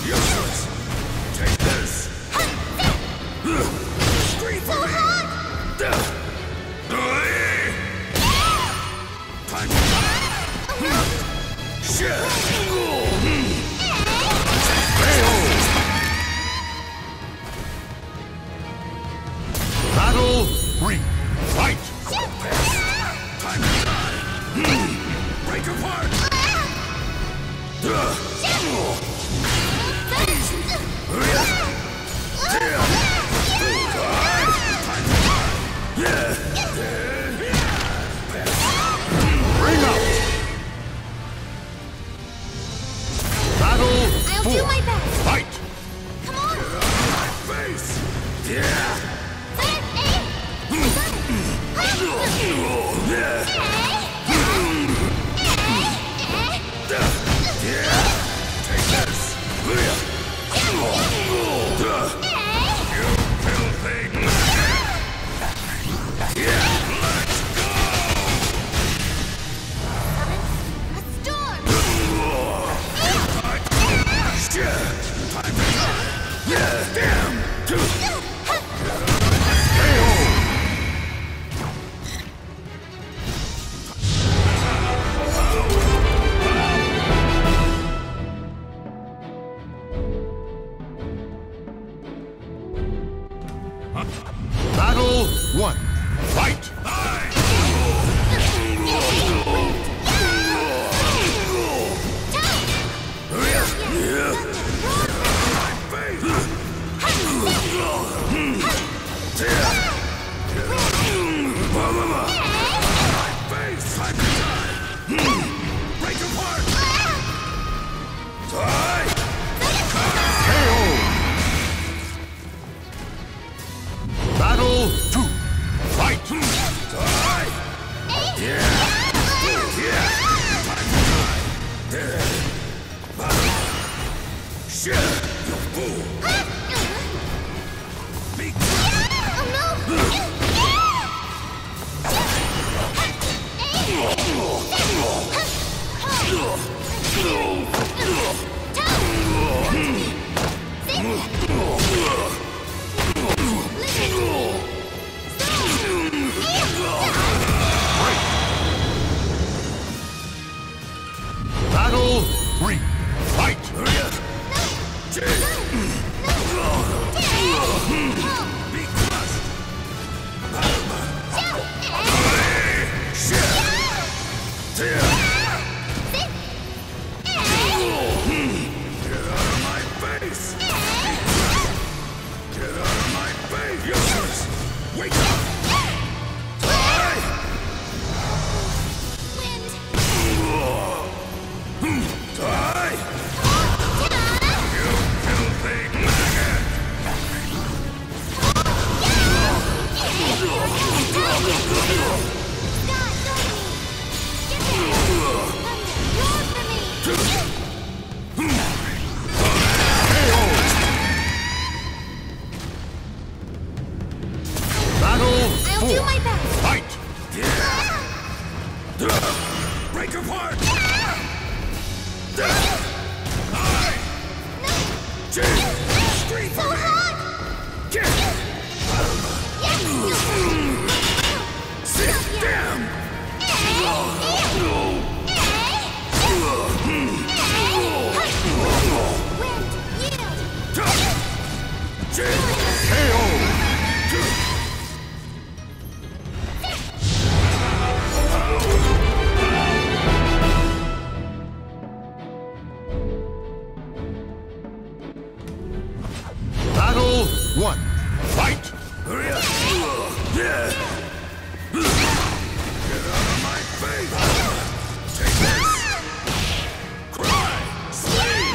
Useless! Take this! Scream for me! Time to die! Shit! Battle 3. Fight! Time to die! Break apart! Bring up! Battle 4. I'll do my best. Fight! Come on. Face! Yeah! Take this! You filthy maggot! Yeah, let's go! A storm. Shit! Time to die! Yeah, damn! Battle 1. Fight! Break apart! Die! Battle 2. Fight! Die! Yeah! Yeah! Time to die! Shit! You fool! Be Battle 3. Fight! Be crushed! Shit! Get out of my face! Get out of my face! Useless! Wake up! Die! Die! You filthy maggot! Battle 4. I'll do my best. Fight! Break apart! Scream So for me! hot. Sit down! Battle 1. Fight! Hurry up! Yeah! Get out of my face! Take this! Cry! Sleep!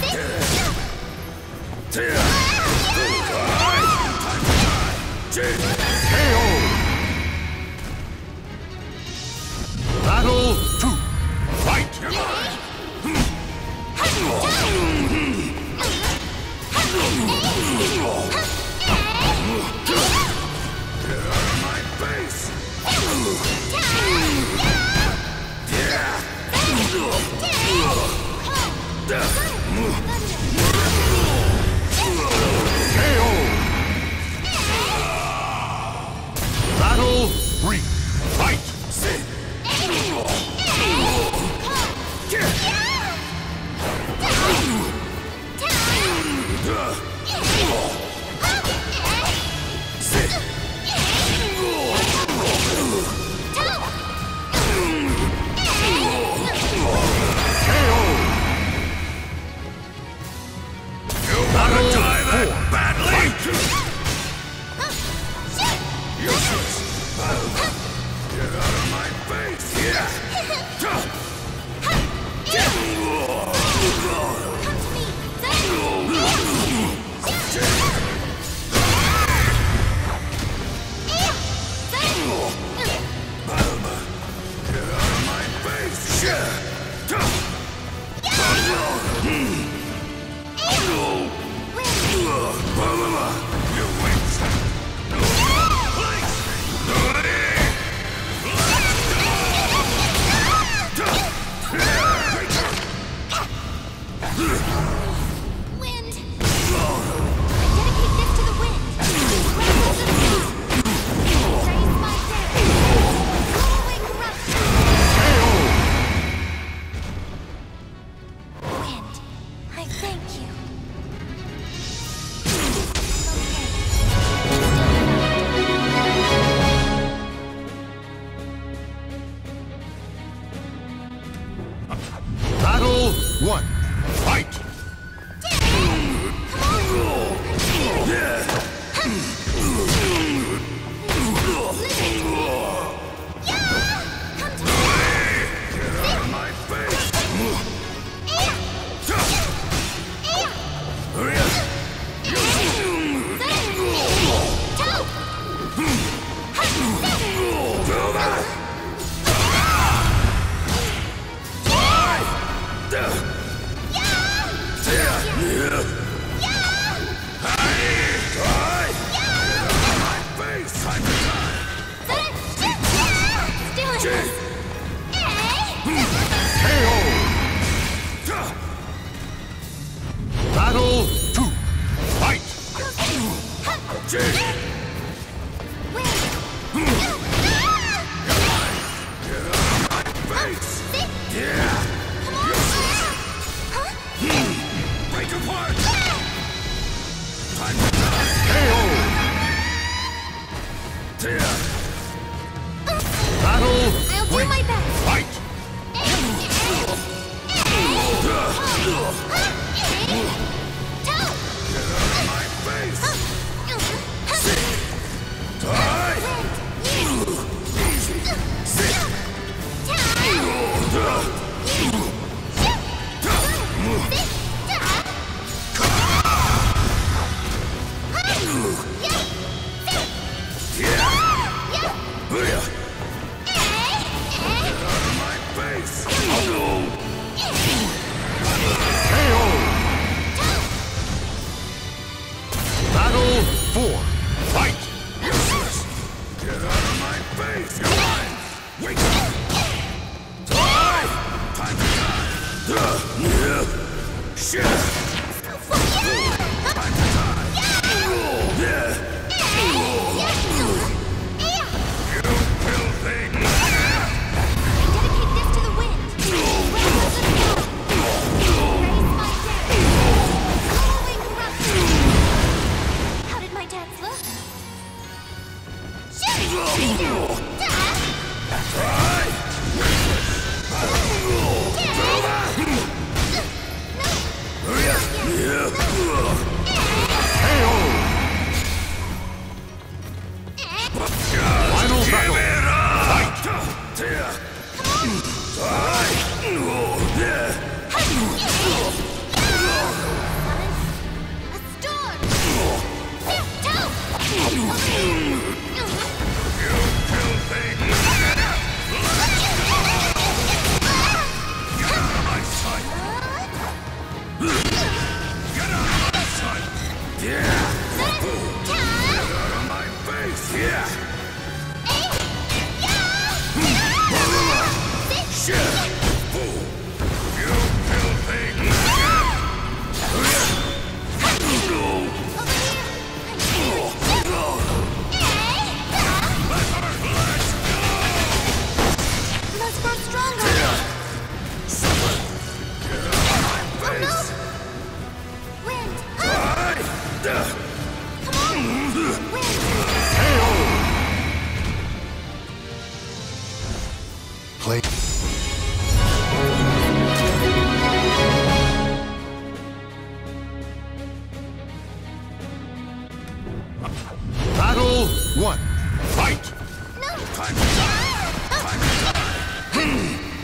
Tear! Die! Time to die! KO! Battle 2. Fight! Come on! Get out of my face! Yeah! Wind! I dedicate this to the wind! Rainbows of snow! Raise my dead! Blow away corruption! Wind, I thank you. Battle 1. Fight! My face! Battle 2. Fight! Break apart! Battle I'll do 3. my best. Fight! My face! Die! Easy! Sit! My face! Battle 4. Fight! Get out of my face! You're mine! Wake up! Die! Time to die! Shit! Time to die! You kill things! Dedicate this to the wind. Rainbows of snow. Raise my dead. Blow away corruption. How did my dance look? Final battle! A storm. Let's grow stronger. Wind. Come on. Wind. Play. Battle 1. Fight! No. Time to die! Time to die!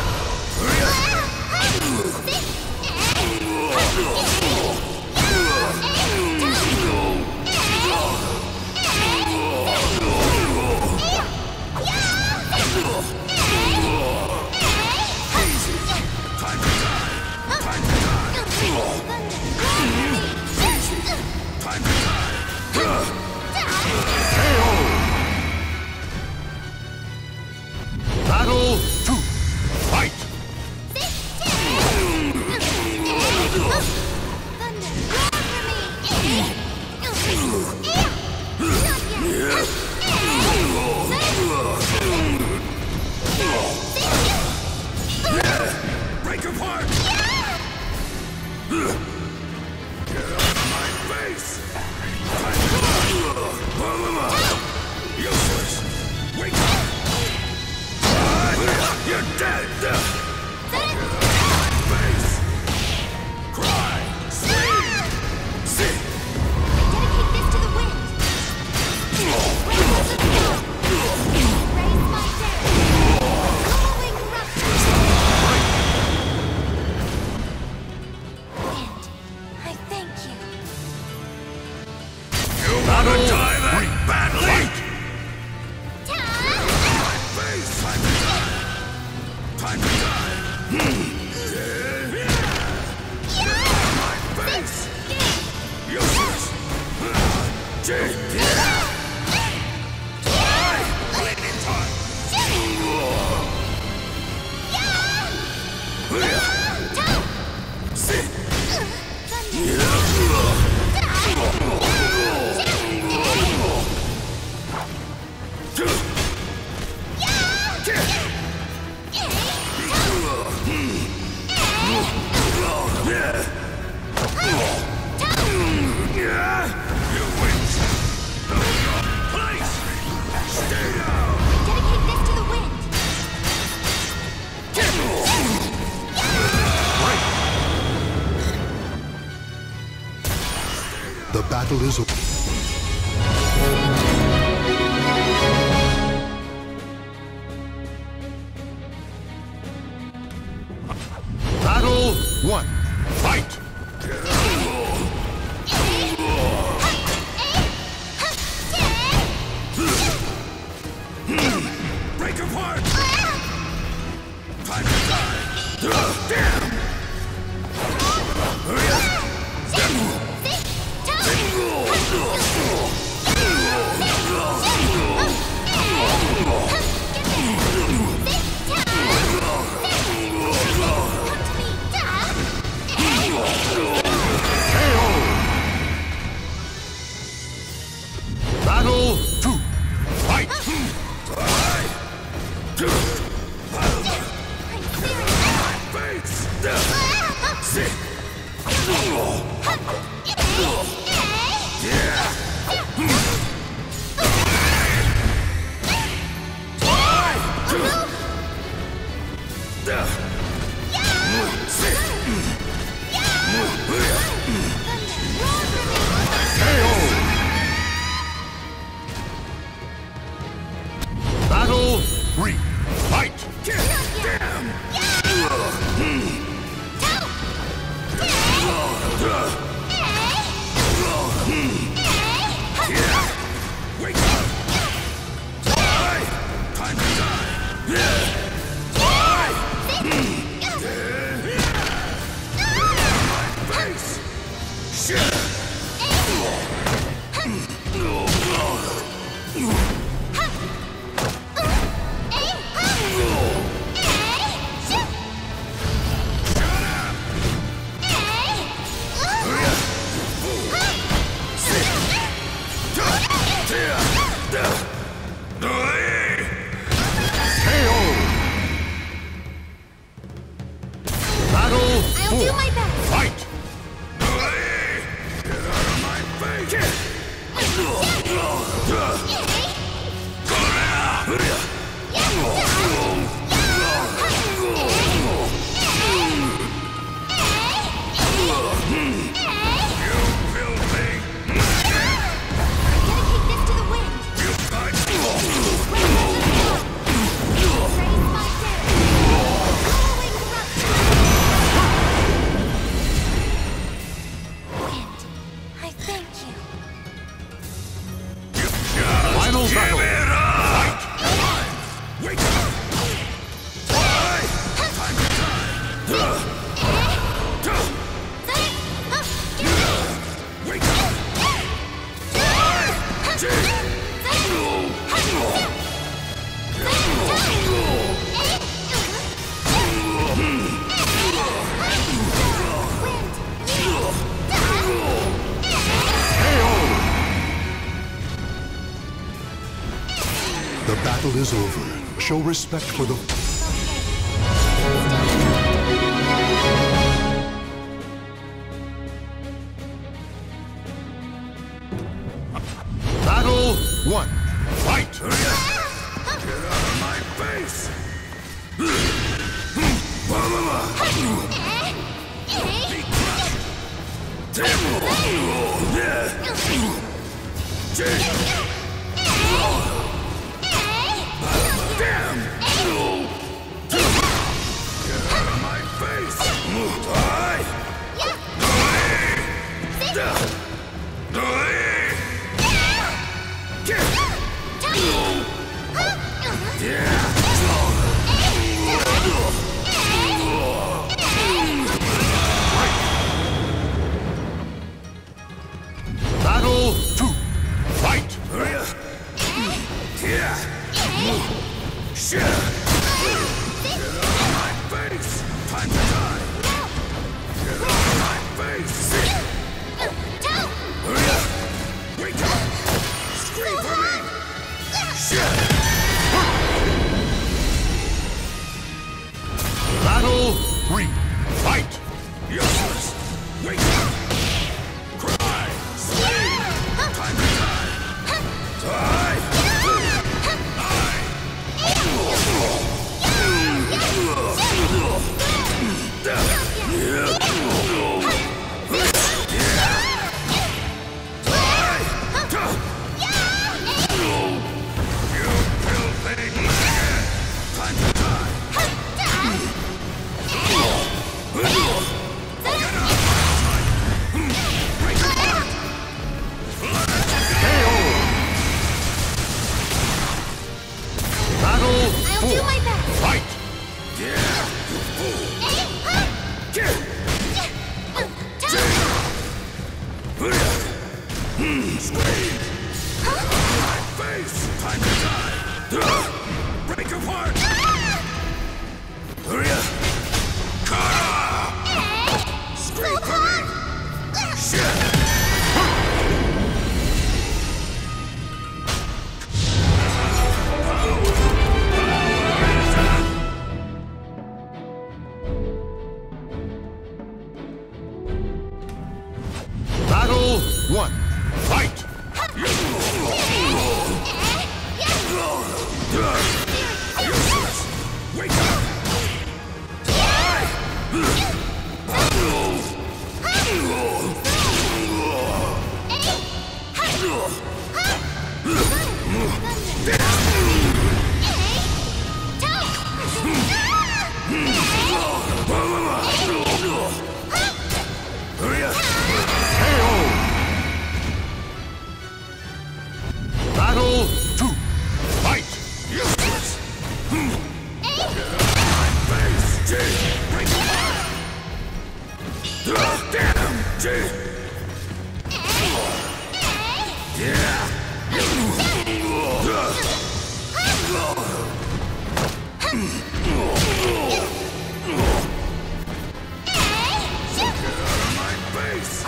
Time to die! Time to die! Time to die! Battle 2. Fight! You wait. Place. Stay down. Dedicate this to the wind. The battle is over. Battle 1. Fight! Break apart. Time to die. Damn. Hurry up. Battle 2. Fight! Face. Sit. Battle 3. Fight! Damn. Wake up. Time to die. My face. Shit. Battle I'll 4. do my best. Fight! Get out of my face! You filthy! Dedicate this to the wind. You got Raise my Hollowing corruption. Wind, I thank you. Final battle! Fight! Wake up! Time to die! Wake up! The battle is over. Show respect for the... Battle 1. Fight! Get out of my face! Be Damn! Get out of my face! Battle 2. Fight! Shit! Get out of my face! Time to die! Get out of my face! 1. Fight! Useless! Wake up! Battle 2. Fight! Useless! Face! Break apart! Damn! Yeah! My face!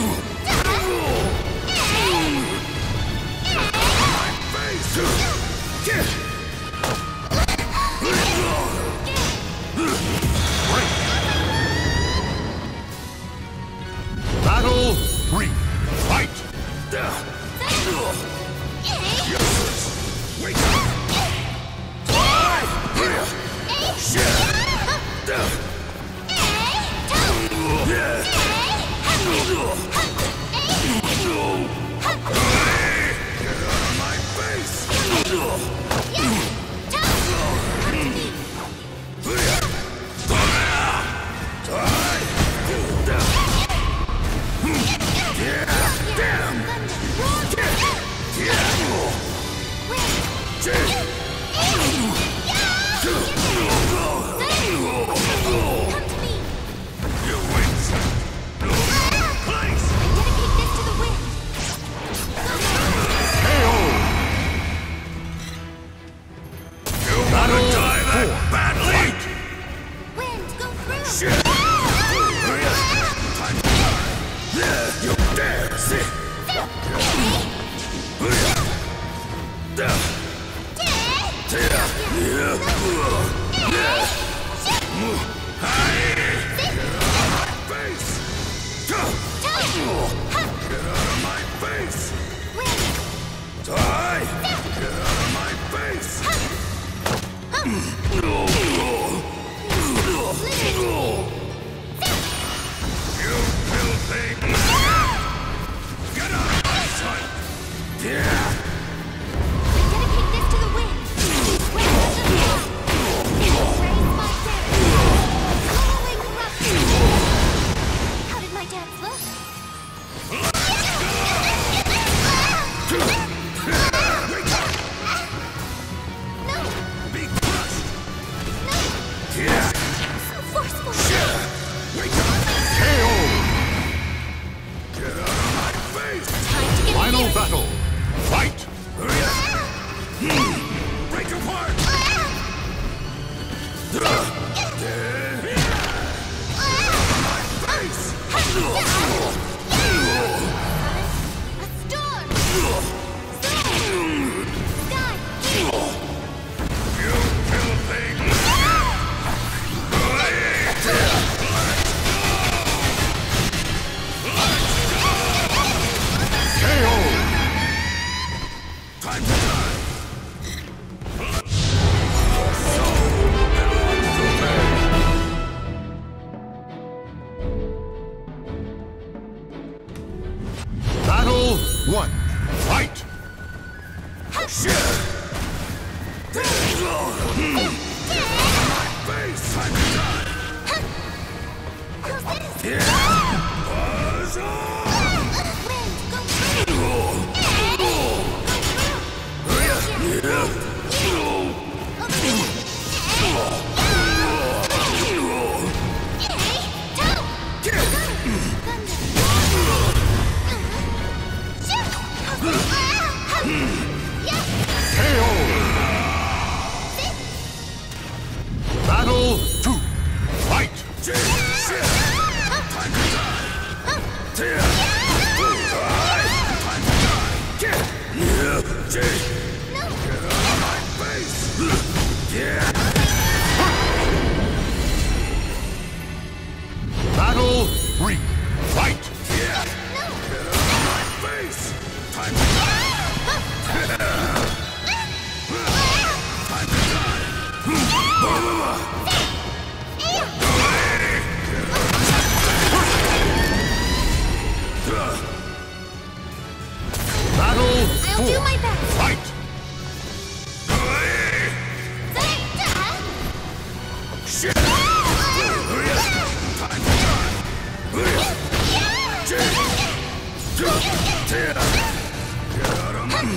My face! Battle 3. Fight! Useless! Wake up! Get out of my face! Final battle. Fight! Break apart! My face! You kill things! Time to die! Battle 1. Fight! Shit! My face! Time to die! Buzz off! Battle 2. Fight! Shit! Time to die! Time to die! Get out of my face! Battle 3. Fight! Get out of my I'll do my best. Fight! Shit! Time to die! Get out of my...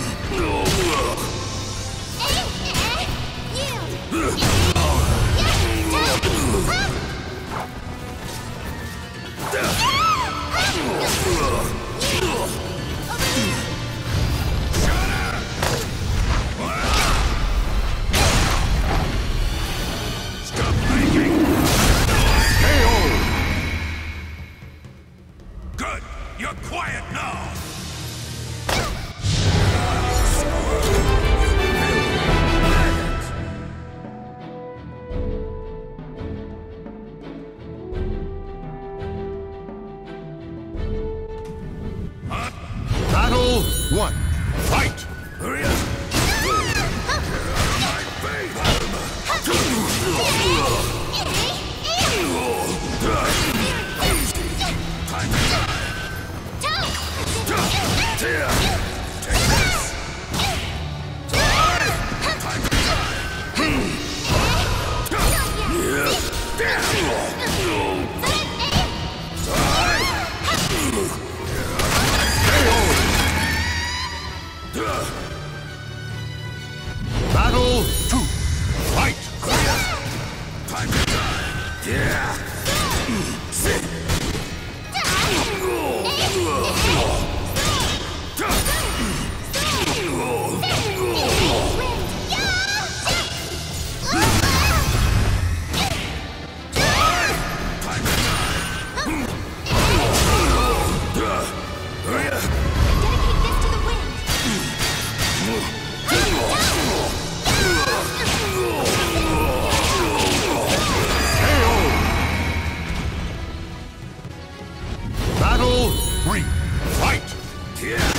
Stop thinking! KO! Good! You're quiet now! Battle 1. Fight! Hurry up! My face! Time to die! Take this! Time to die! Battle 2. Fight! Time to die! Yeah! Sit! Time to die! Hurry up! Dedicate this to the wind. Battle 3. Fight! Yeah!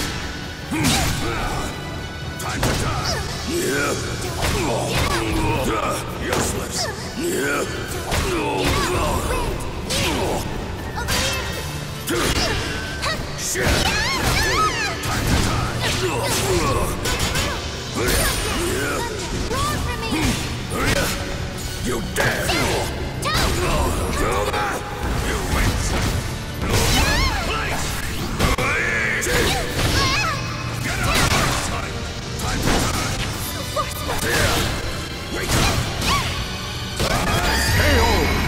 Time to die! Yeah! Useless! Yeah! Shit! Time to die! Roar for me. Hurry up! You dare! Over! You win! Place! Get out of my sight! Time to die! Yeah! Wake up! KO!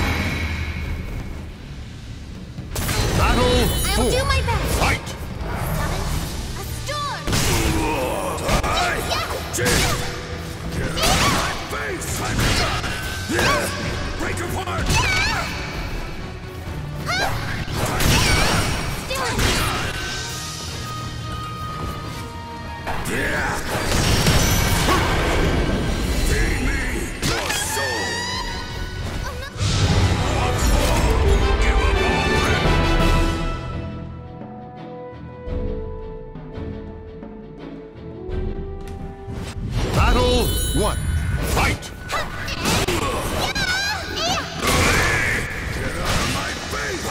Battle I'll 4. do my best. Fight! Summon a storm. Die! Get out of my face! Time to die! Yeah! Break apart! Yeah! Feed me your soul! Give up already! Battle 1. Fight! Get out of my face!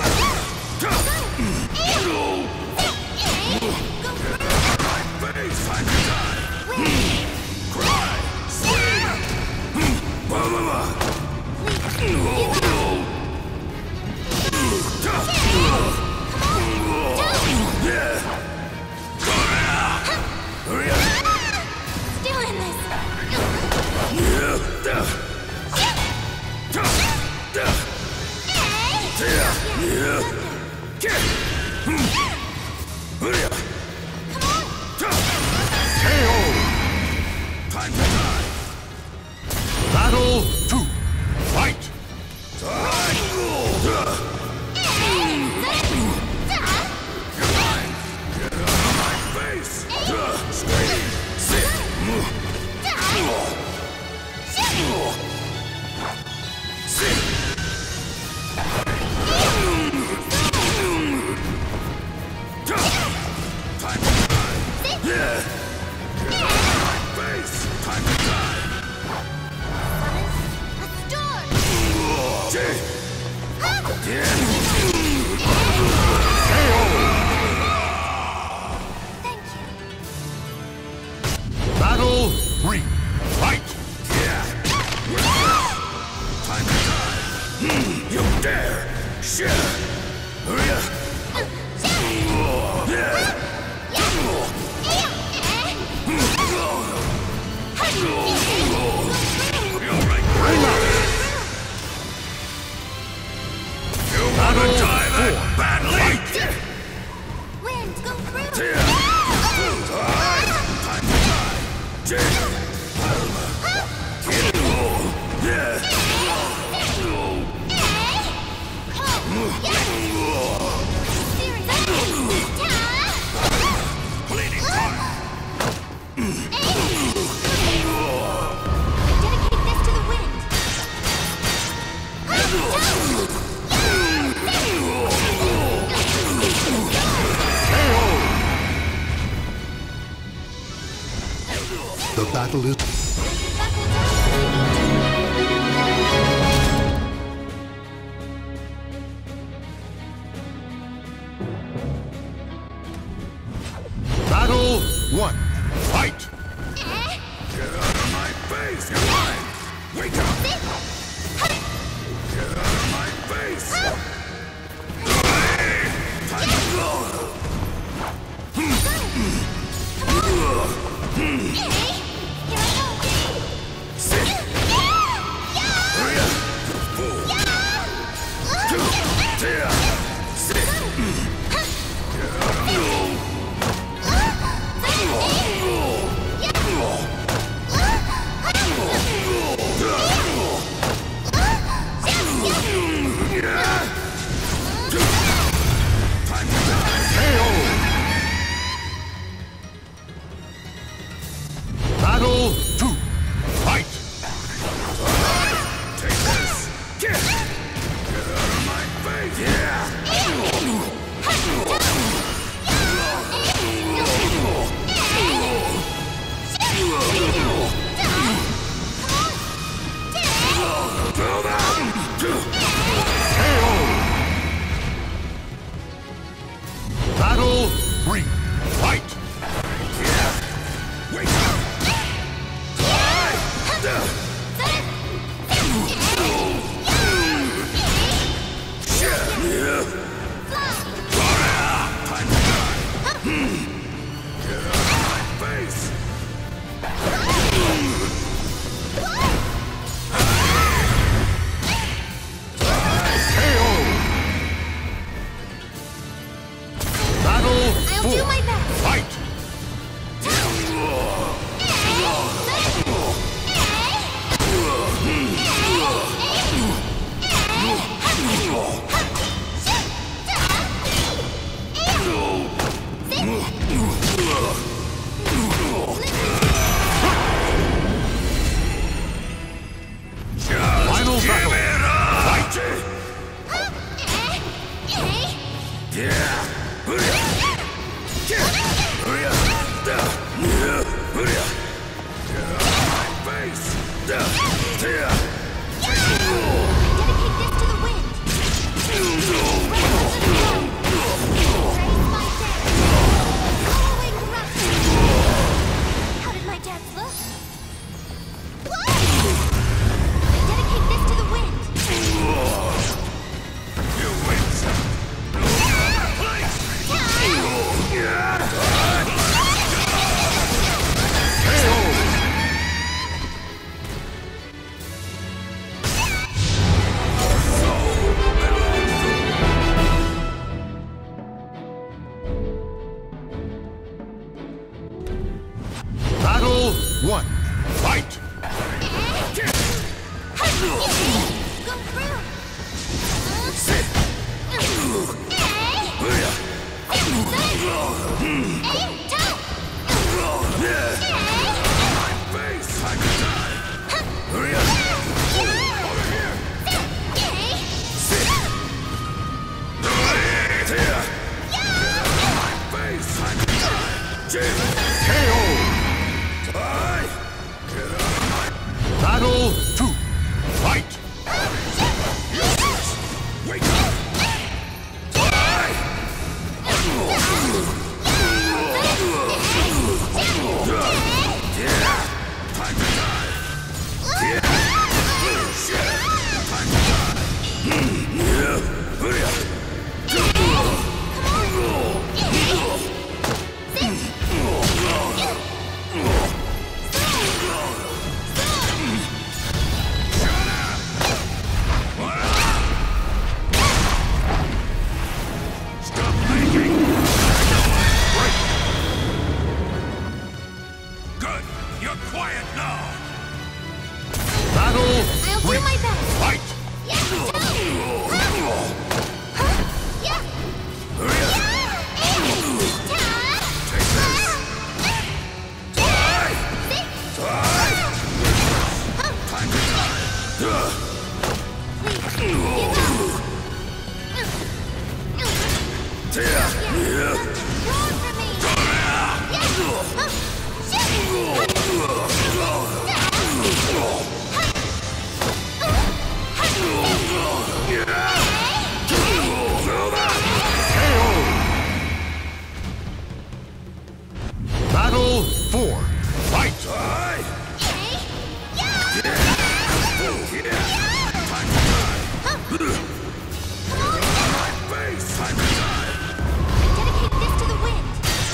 My face! Time to die! Cry! Scream! Yeah! Hurry up! Still in this. KO! Time to die! Battle 2. Fight! You're mine! Get out of my face! Scream! Sit! Sit! Wind, go through! The battle is... Battle 1. Fight! Get out of my face! You're mine! Wake up! Get out of my face! Time to go! Sit! Hurry up! Fool! Sit! Get out of time to die! Battle 2. Fight! Take this! Get out of my face! Yeah! Throw them! Battle 3. Fight! Yeah! Wake up! Time to die! Get out of my face! Battle I'll 4. do my best! Fight! Final battle. Fight! Yeah! Hurry up! Hurry up! Hurry up! Get out of my face! Dedicate this to the wind! Raise my dead! Hollowing corruption! How did my dance look? Dedicate this to the wind! You win some! Battle 1. Fight! Go through! Sit! Hurry up! My face! Time to die! Hurry up! Over here! Sit! Here! My face! Time to die! KO! Die! Get out of my... Battle 2. Fight! Wake up! Die! Yeah! Time to die! Yeah! Shit! Time to die! Yeah! Hurry up! Battle 4. Fight! Dedicate this to the wind.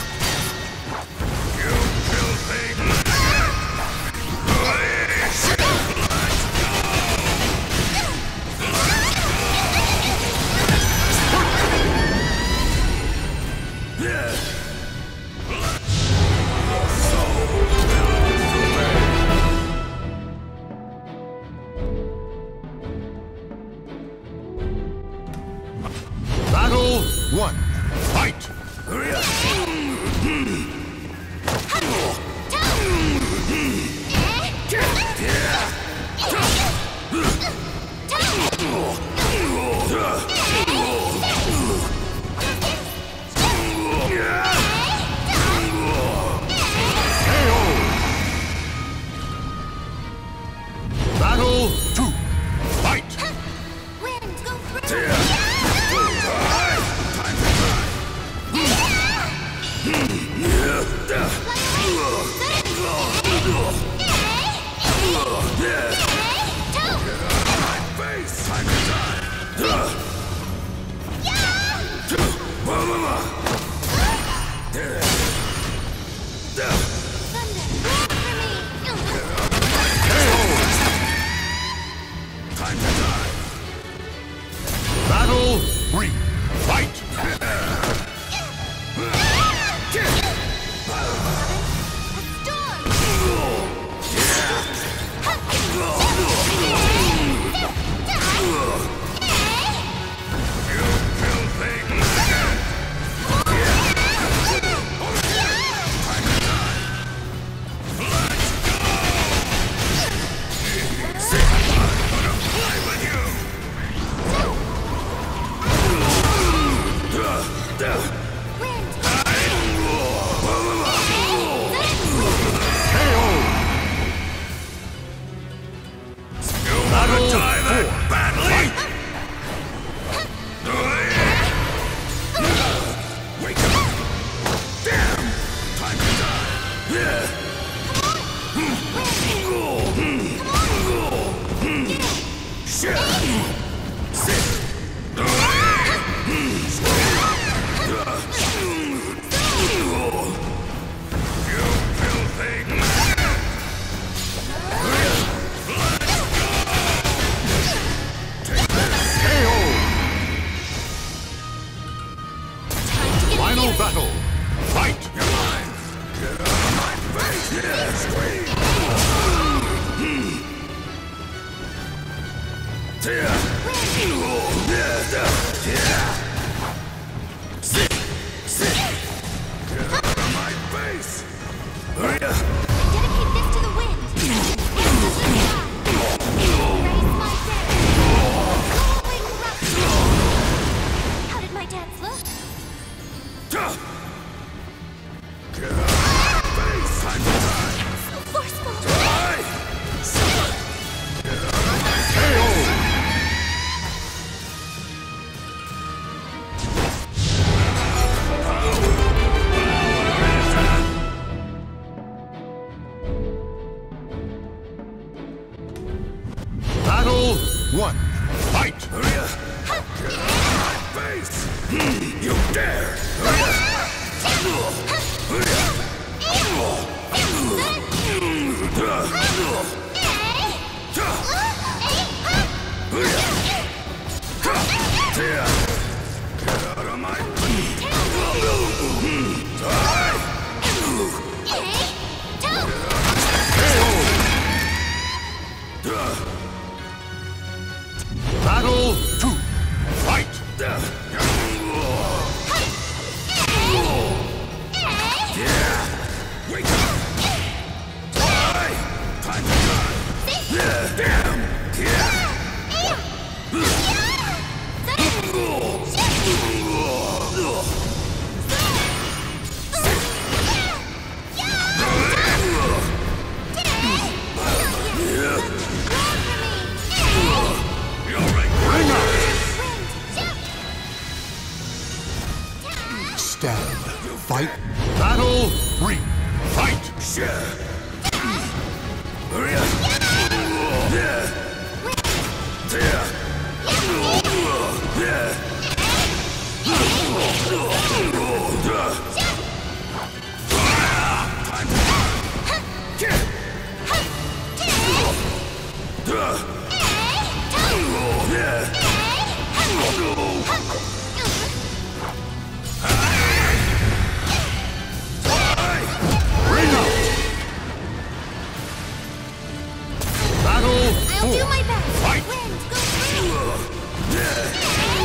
Battle 1. Fight! Battle 2. Fight! Wind, go through. Battle 3. Fight! Final battle. Fight! You're mine! Get out of my face! Yeah, scream! Sit! Get out of my face! Dedicate this to the wind. How did my dance look? Get out of my face! I'm done! So forceful. Die! Get out of my face! Battle 1. Fight! Get out of my face! You dare! Get out of my face! Battle 2. Fight! Wake up! Die! Time to die! Damn! stand. Fight. Battle 3. Fight. I'll do my best. Fight. Wind, go free.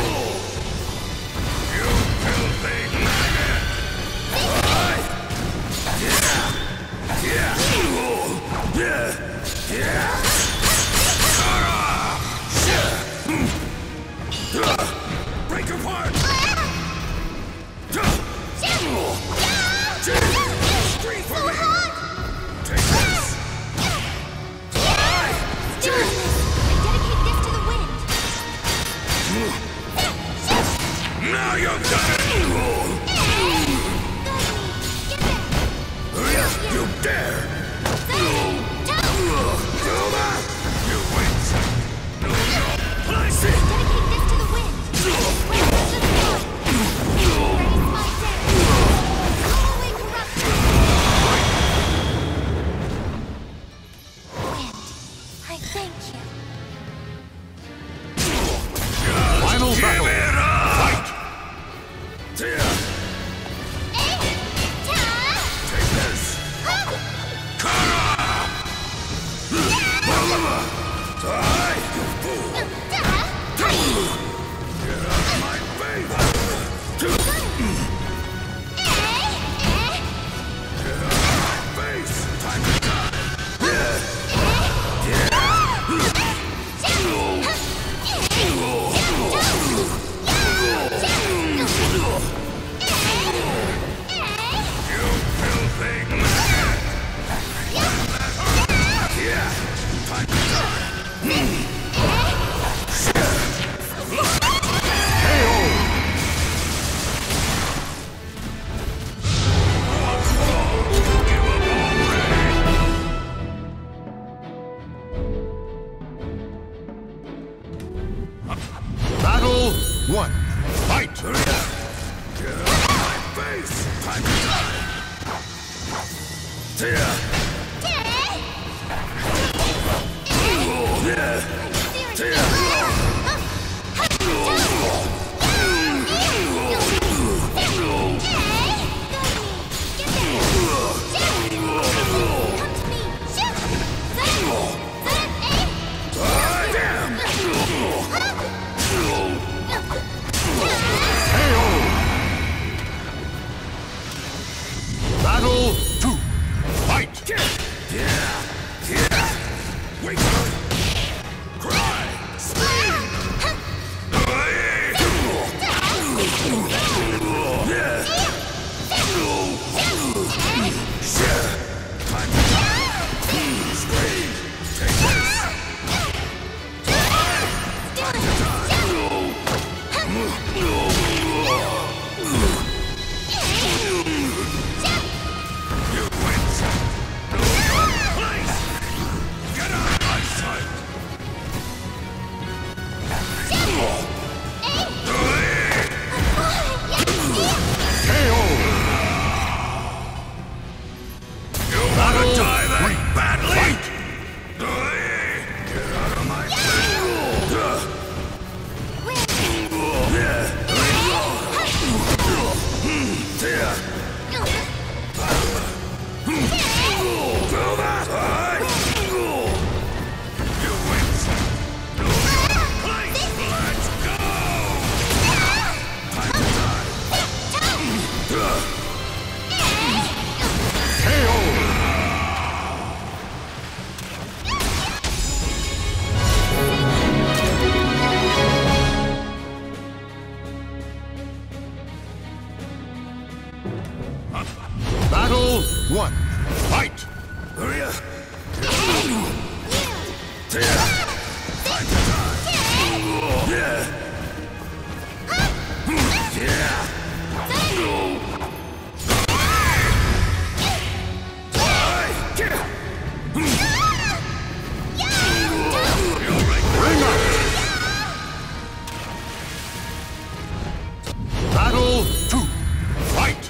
Break apart! Scream for me! Take this! I dedicate this to the wind. Now you've done it! You dare! Do that! You win! Place it! Dedicate this to the wind. Wind of the sky. Raise my dead. Hollowing corruption. Wind, I thank you. Final battle. Fight. Take this! Die, you fool! Get out of my face! Get out of my face! Time to die! You filthy man! Yeah! Time to die! Battle 1. Fight. Get out of my face! Time to die! Battle 2. Fight. Wake up! Cry! Scream! Time to die! Scream! Take this! Time to die! You win! Please! Get out of my sight! You wanna die that badly? Get out of my Do that! You win! Please, let's go! Time to die! Battle 1. Fight. Hurry up! Time to die! Yeah!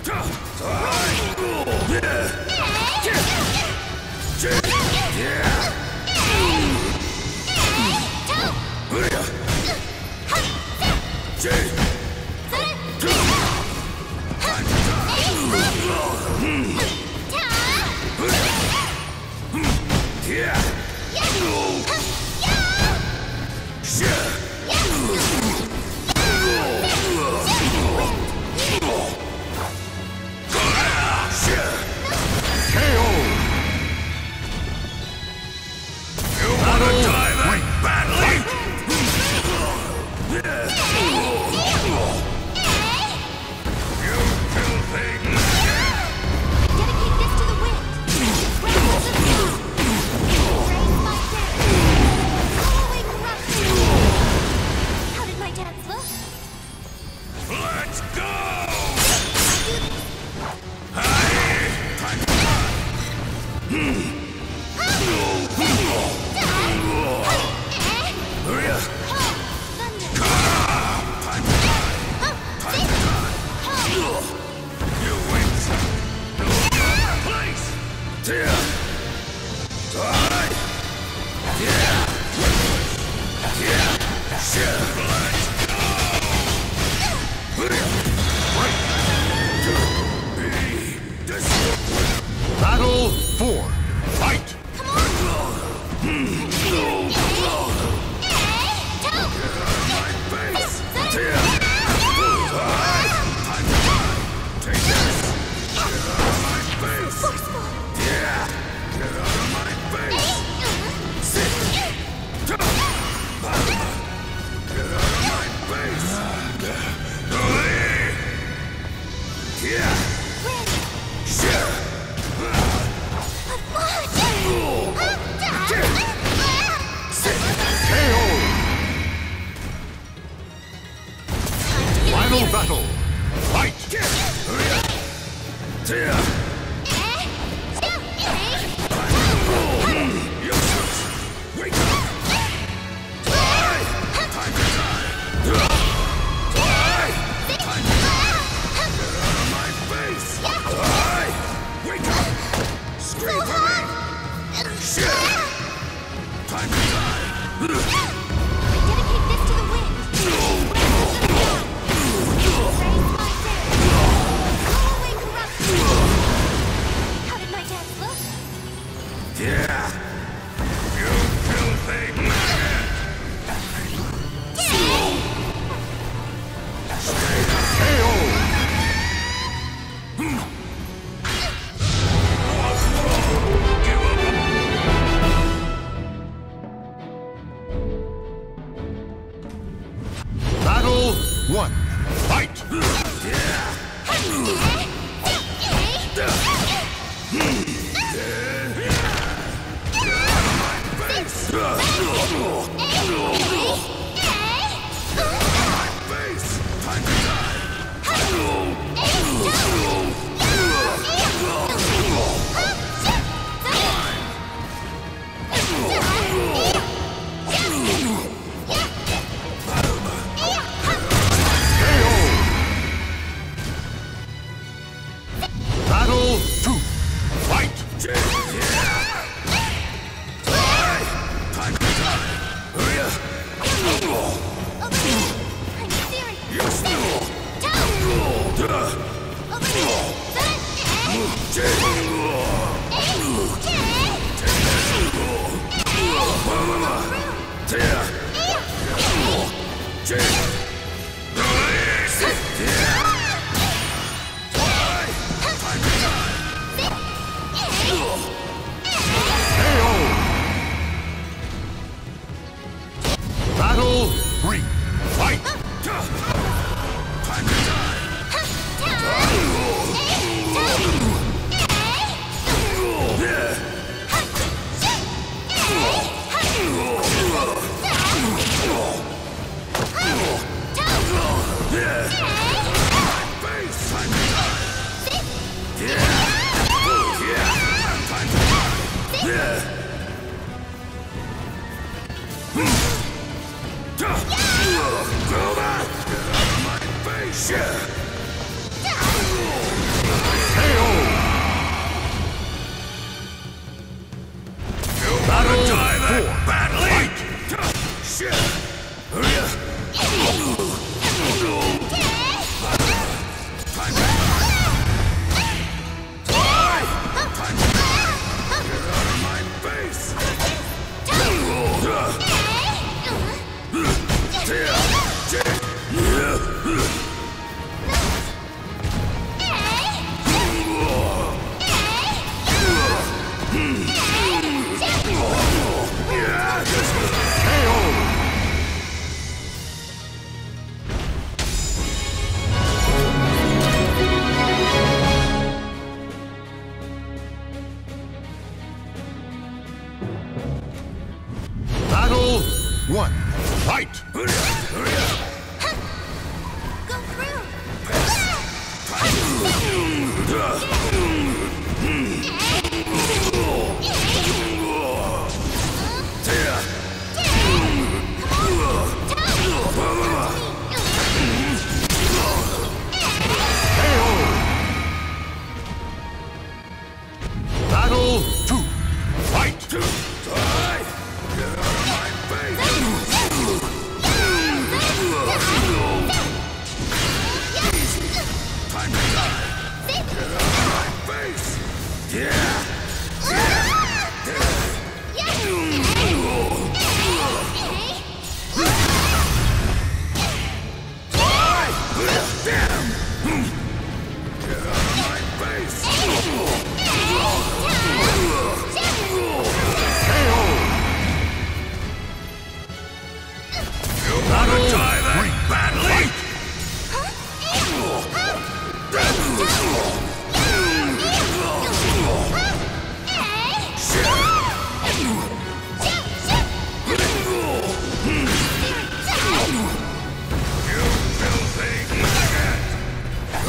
Battle 4. Fight! Forceful.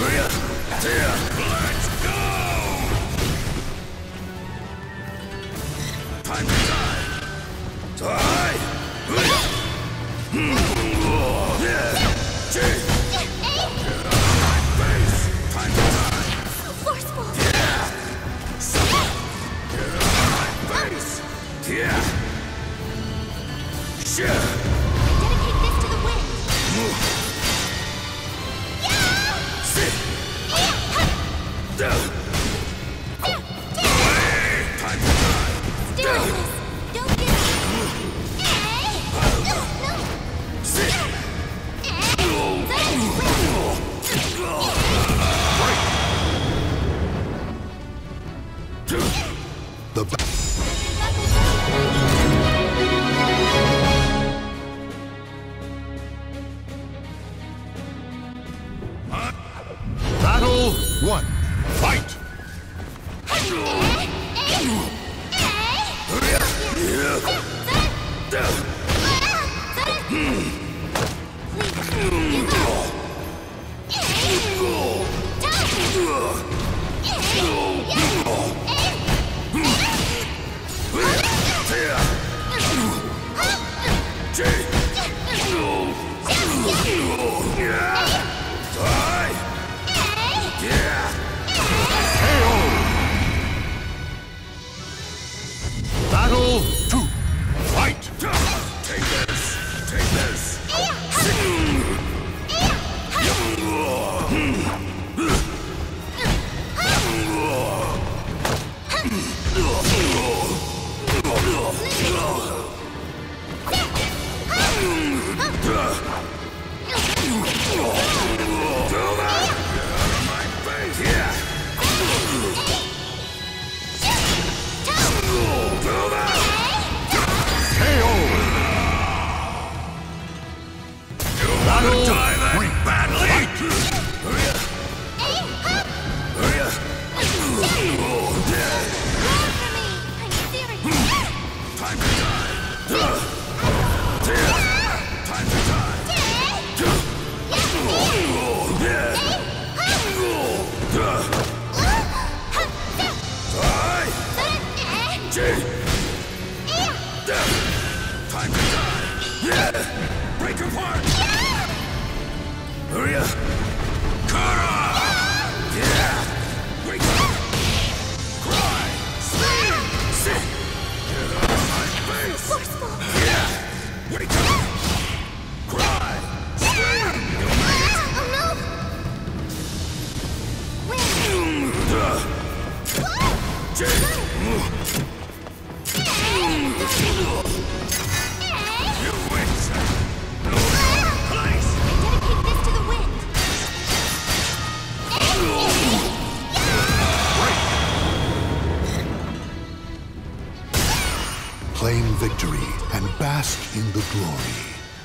Let's go! Time to die! Die! Get out of my face! Time to die! So forceful. Yeah! Get out of my face! Yeah! Shit! Dedicate this to the wind. Sit! Time to die! Stillness. Don't get up. No. Sit! The Battle 1. Fight! Battle 2. Fight! Take this! Take this! Battle Die then, 3. badly! Time to die! Time to die! Time to die! Break apart! Hurry up! Kara! Yeah! Wake up! Cry! Scream! Sit! Get out of my face! Yeah! Wake up! Cry! Scream! You'll make it! You win, sir! Place! Dedicate this to the wind. Claim victory and bask in the glory.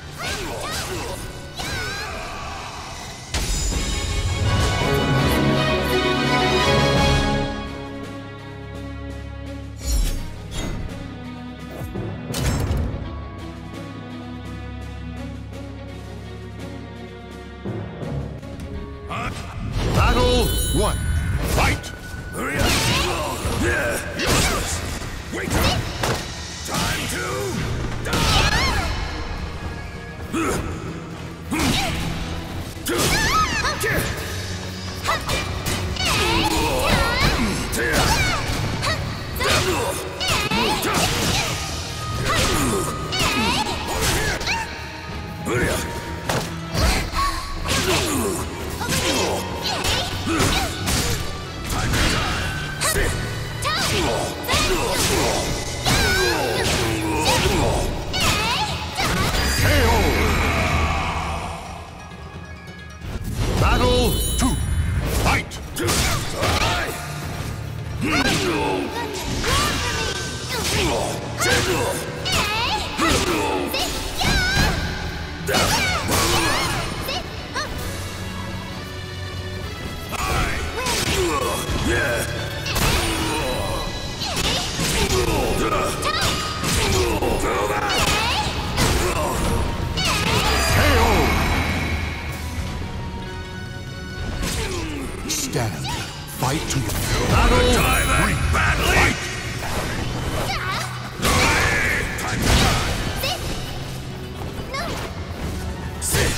Battle 1. Fight! Hurry up! Yeah! Useless! Wake up! Time to die! Hurry up! Time to die! Sit! KO! Battle 2. Fight! KO! stand. Fight to the Battle! Die very badly! Time to die! Sit!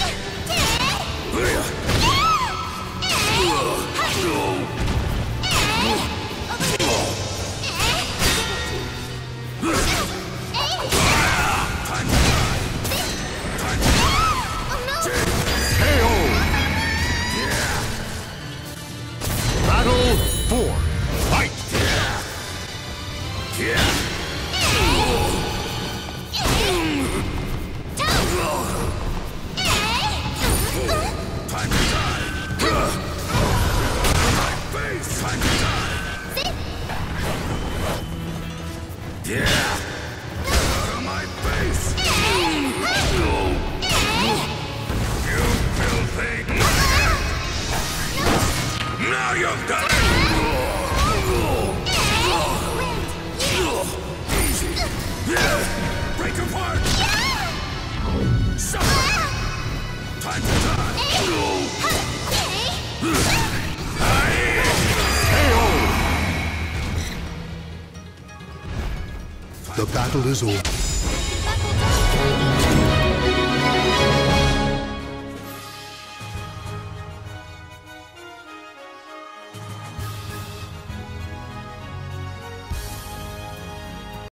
Battle 4. Fight! Time to die! My face! Time to die! Yeah! Out of my face! You filthy! Now you've done it! Easy! Break apart! Suffer! Time to die! The battle is over.